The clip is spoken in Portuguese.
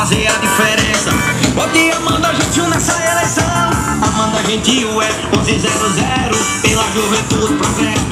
fazer a diferença. Vote Amanda Gentil nessa eleição. Amanda Gentil é 1100, pela juventude progresso.